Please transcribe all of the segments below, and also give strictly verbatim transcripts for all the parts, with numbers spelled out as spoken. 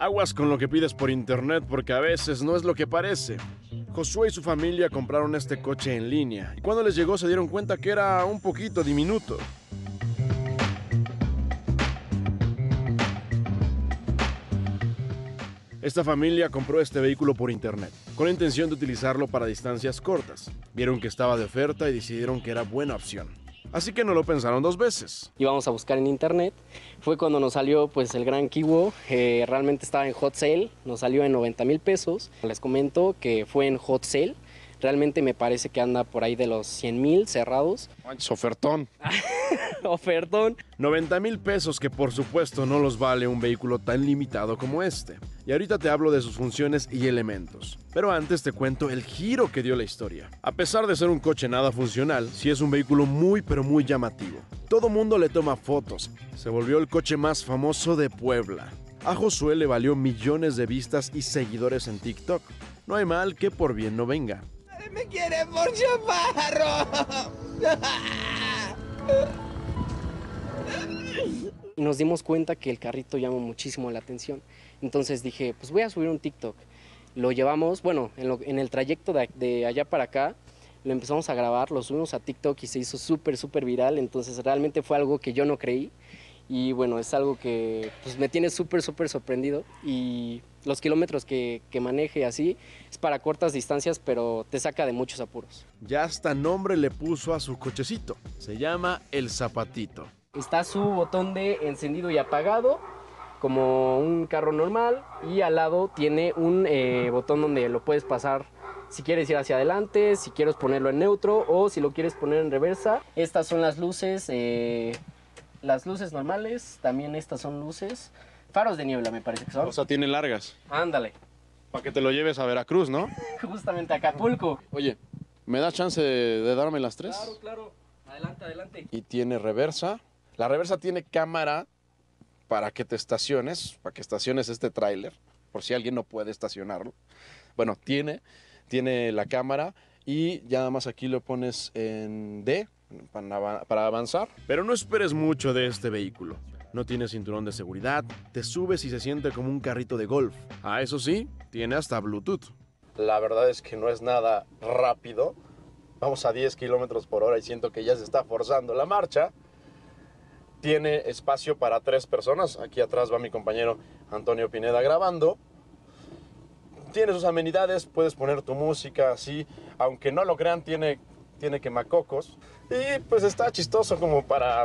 Aguas con lo que pides por internet porque a veces no es lo que parece. Josué y su familia compraron este coche en línea y cuando les llegó se dieron cuenta que era un poquito diminuto. Esta familia compró este vehículo por internet, con la intención de utilizarlo para distancias cortas. Vieron que estaba de oferta y decidieron que era buena opción. Así que no lo pensaron dos veces. Íbamos a buscar en internet, fue cuando nos salió pues el Gran Kiwo, eh, realmente estaba en hot sale, nos salió en noventa mil pesos. Les comento que fue en hot sale, realmente me parece que anda por ahí de los cien mil cerrados. Manches, ofertón. Ofertón. noventa mil pesos que por supuesto no los vale un vehículo tan limitado como este. Y ahorita te hablo de sus funciones y elementos. Pero antes te cuento el giro que dio la historia. A pesar de ser un coche nada funcional, sí es un vehículo muy pero muy llamativo. Todo mundo le toma fotos. Se volvió el coche más famoso de Puebla. A Josué le valió millones de vistas y seguidores en TikTok. No hay mal que por bien no venga. ¡Me quiere por chaparro! Y nos dimos cuenta que el carrito llamó muchísimo la atención. Entonces dije, pues voy a subir un TikTok. Lo llevamos, bueno, en, lo, en el trayecto de, de allá para acá, lo empezamos a grabar, lo subimos a TikTok y se hizo súper, súper viral. Entonces realmente fue algo que yo no creí. Y bueno, es algo que pues, me tiene súper, súper sorprendido. Y los kilómetros que, que maneje así es para cortas distancias, pero te saca de muchos apuros. Ya hasta nombre le puso a su cochecito. Se llama El Zapatito. Está su botón de encendido y apagado, como un carro normal. Y al lado tiene un eh, botón donde lo puedes pasar si quieres ir hacia adelante, si quieres ponerlo en neutro o si lo quieres poner en reversa. Estas son las luces... Eh, Las luces normales, también estas son luces, faros de niebla me parece que son. O sea, tiene largas. Ándale. Para que te lo lleves a Veracruz, ¿no? Justamente a Acapulco. Oye, ¿me das chance de, de darme las tres? Claro, claro. Adelante, adelante. Y tiene reversa. La reversa tiene cámara para que te estaciones, para que estaciones este tráiler, por si alguien no puede estacionarlo. Bueno, tiene, tiene la cámara y ya nada más aquí lo pones en D. Para avanzar. Pero no esperes mucho de este vehículo. No tiene cinturón de seguridad, te subes y se siente como un carrito de golf. Ah, eso sí, tiene hasta Bluetooth. La verdad es que no es nada rápido. Vamos a diez kilómetros por hora y siento que ya se está forzando la marcha. Tiene espacio para tres personas. Aquí atrás va mi compañero Antonio Pineda grabando. Tiene sus amenidades, puedes poner tu música así. Aunque no lo crean, tiene... tiene quemacocos y pues está chistoso como para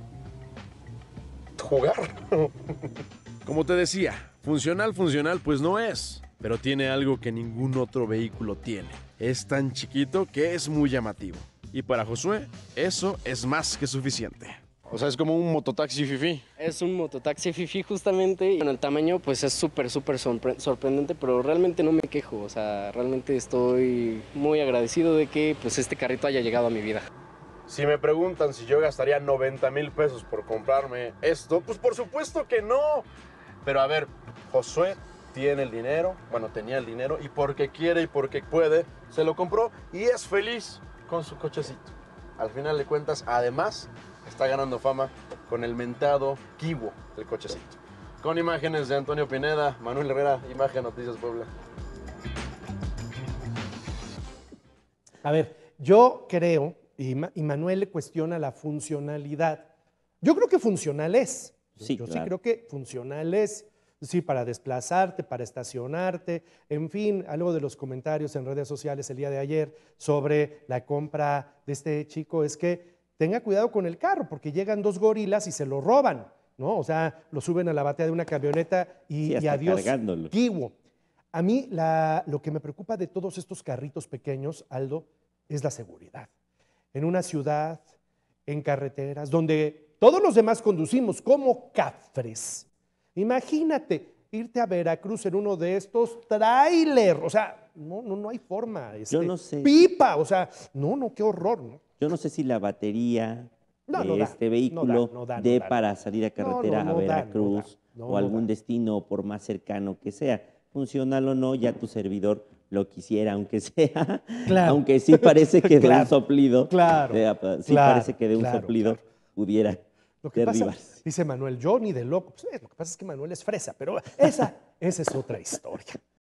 jugar. Como te decía, funcional, funcional pues no es, pero tiene algo que ningún otro vehículo tiene. Es tan chiquito que es muy llamativo. Y para Josué, eso es más que suficiente. O sea, es como un mototaxi fifi. Es un mototaxi fifi justamente. Y en el tamaño pues es súper, súper sorprendente, pero realmente no me quejo. O sea, realmente estoy muy agradecido de que pues este carrito haya llegado a mi vida. Si me preguntan si yo gastaría noventa mil pesos por comprarme esto, pues por supuesto que no. Pero a ver, Josué tiene el dinero, bueno, tenía el dinero, y porque quiere y porque puede, se lo compró y es feliz con su cochecito. Al final de cuentas, además, está ganando fama con el mentado Kiwo, el cochecito. Con imágenes de Antonio Pineda, Manuel Herrera, Imagen Noticias Puebla. A ver, yo creo, y, Ma y Manuel le cuestiona la funcionalidad. Yo creo que funcional es. Sí, yo claro. sí creo que funcional es. Sí, para desplazarte, para estacionarte, en fin, algo de los comentarios en redes sociales el día de ayer sobre la compra de este chico es que tenga cuidado con el carro porque llegan dos gorilas y se lo roban, ¿no? O sea, lo suben a la batea de una camioneta y, Sí, hasta y adiós, cargándolo. Kiwo. A mí la, lo que me preocupa de todos estos carritos pequeños, Aldo, es la seguridad. En una ciudad, en carreteras, donde todos los demás conducimos como cafres. Imagínate irte a Veracruz en uno de estos tráiler, o sea, no, no, no hay forma. Este, Yo no sé. Pipa, o sea, no, no, qué horror, ¿no? Yo no sé si la batería No, de no da, este no vehículo da, no da, no dé da. para salir a carretera No, no, no a da, Veracruz no da, no, o no algún da. destino por más cercano que sea. Funcional o no, ya tu servidor lo quisiera, aunque sea, Claro. aunque sí parece que de Claro, un soplido, claro, eh, sí claro, parece que de un claro, soplido claro. pudiera Lo que pasa, derribarse. dice Manuel, yo ni de loco. Pues, eh, lo que pasa es que Manuel es fresa, pero esa, esa es otra historia.